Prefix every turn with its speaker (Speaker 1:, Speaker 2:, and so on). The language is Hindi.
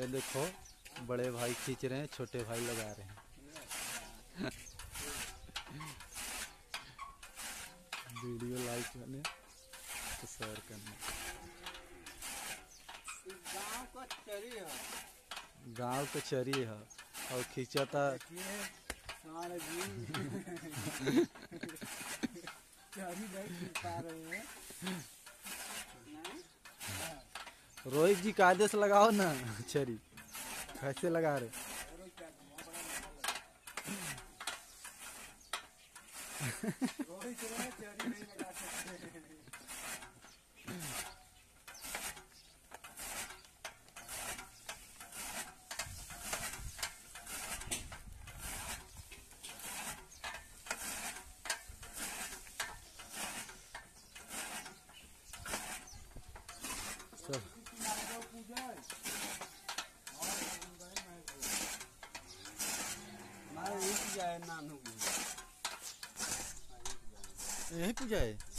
Speaker 1: ये देखो बड़े भाई खींच रहे हैं, छोटे भाई लगा रहे हैं। वीडियो लाइक करने तो शेयर करना।
Speaker 2: गांव का चरी है,
Speaker 1: गांव का चरी है और खींचा था।
Speaker 2: चरी नहीं पा रहे हैं।
Speaker 1: रोहित जी कायदे से लगाओ ना चरी, कैसे लगा रहे?
Speaker 2: रोहित चरी नहीं लगा सकते।
Speaker 1: यही पूजा है।